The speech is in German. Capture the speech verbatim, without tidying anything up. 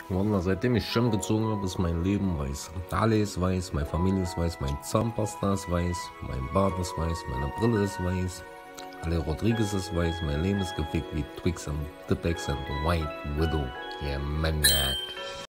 Wallah, seitdem ich Schirm gezogen habe, ist mein Leben weiß. Alle ist weiß, meine Familie ist weiß, mein Zahnpasta ist weiß, mein Bart ist weiß, meine Brille ist weiß, Ale Rodriguez ist weiß, mein Leben ist gefickt wie Twix und Tipex und White Widow. Yeah, Maniac.